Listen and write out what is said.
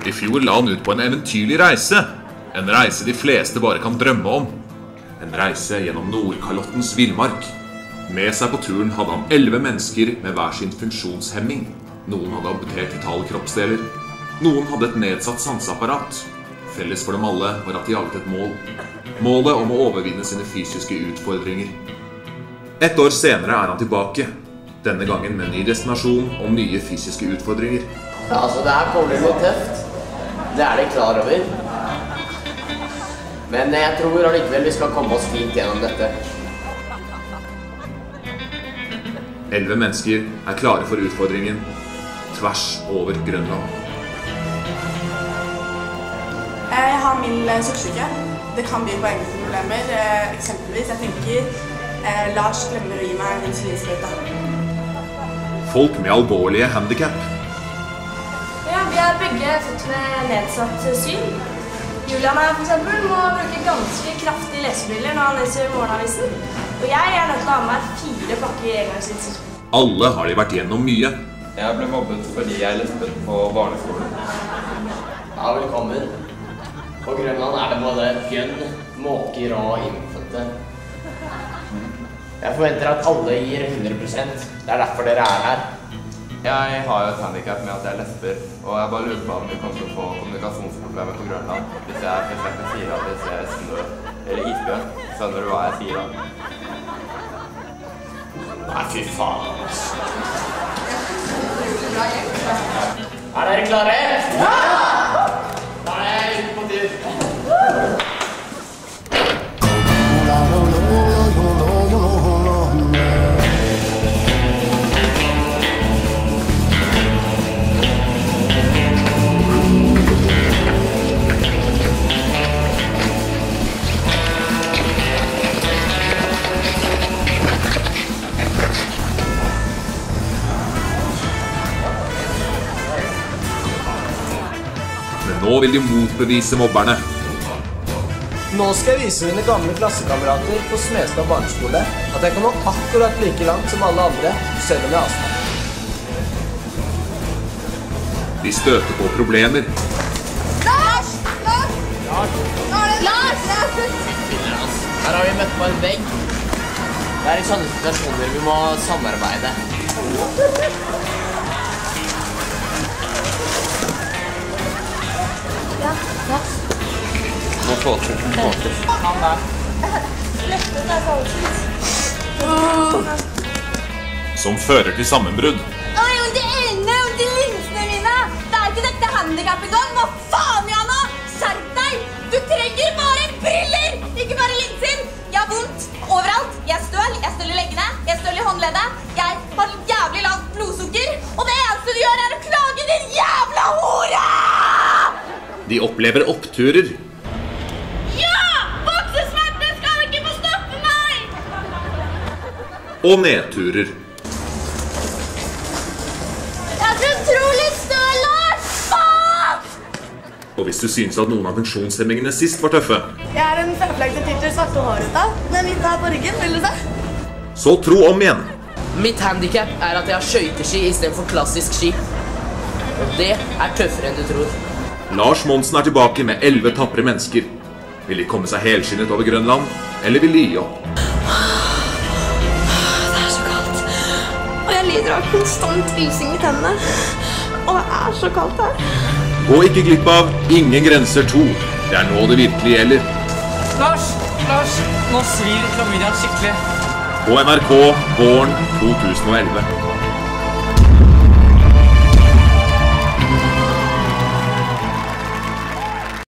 I fjor la han ut på en eventyrlig reise. En reise de fleste bare kan drømme om. En reise gjennom Nordkalottens villmark. Med seg på turen hadde han 11 mennesker med hver sin funksjonshemming. Noen hadde amputert vitale kroppsdeler. Noen hadde et nedsatt sanseapparat. Felles for dem alle var at de jaget et mål. Målet om å overvinne sine fysiske utfordringer. Et år senere er han tilbake. Denne gangen med en ny destinasjon og nye fysiske utfordringer. Ja, altså det her kommer til å bli tøft. Det er de klar over. Men jeg tror allikevel vi skal komme oss fint gjennom dette. 11 mennesker er klare for utfordringen tvers over Grønland. Jeg har mild sukkersyke. Det kan by på enkelte problemer. Eksempelvis, jeg tenker Lars glemmer å gi meg insulinsprøyte. Folk med alvorlige handicap. Ja, vi er begge født med nedsatt syn. Julian her for eksempel må bruke ganske kraftige lesebriller når han leser morgenavisen. Og jeg er nødt til å ha med 4 pakker engangslinser. Alle har de vært gjennom mye. Jeg ble mobbet fordi jeg lespet på barneskolen. Ja, velkommen. På Grønland er det både bjørn, måker og innfødte. Jeg forventer at alle gir 100%. Det er derfor dere er her. Jeg har jo et handicap med at jeg lesper, og jeg bare lurer på om vi kommer til å få kommunikasjonsproblemer på Grønland. Hvis jeg for eksempel sier at jeg ser snø eller isbjørn, skjønner du hva jeg sier da? Nei, fy faen. Er dere klare? Ja! Da er jeg ute på tur. Nå vil de motbevise mobberne. Nå skal jeg vise mine gamle klassekamerater på Smestad barneskole at jeg kan nå akkurat like langt som alle andre, selv om jeg er astma. De støter på problemer. Lars! Lars! Lars! Her har vi møtt på en vegg. Det er i sånne situasjoner vi må samarbeide. Må få til. Han der. Løftet er salgsvis. Som fører til sammenbrudd. Oi, om de øynene, om de linsene mine. Det er ikke dette handicap engang. Hva faen, Jana? Skjerp deg! Du trenger bare briller, ikke bare linser. Jeg har vondt overalt. Jeg er støl i leggene, jeg er støl i håndleddet. Jeg har jævlig lavt blodsukker. Og det eneste du gjør er å klage, din jævla hore! De opplever oppturer. Ja! Voksesmerter skal ikke få stoppe meg! Og nedturer. Jeg er så utrolig støl, Lars! Faen! Og hvis du synes at noen av funksjonshemmingene sist var tøffe, Jeg er en femflagte tytter svarte hårete. Med mitt her på ryggen, vil du se? så tro om igjen. Mitt handicap er at jeg har skøyteski i stedet for klassisk ski. Og det er tøffere enn du tror. Lars Monsen er tilbake med 11 tappre mennesker. Vil de komme seg helskinnet over Grønland, eller vil de gi opp? Det er så kaldt. Og jeg lider av konstant frysing i tennene. Og det er så kaldt her. Gå ikke glipp av Ingen grenser 2. Det er nå det virkelig gjelder. Lars, nå svir klamydia skikkelig. På NRK våren 2011.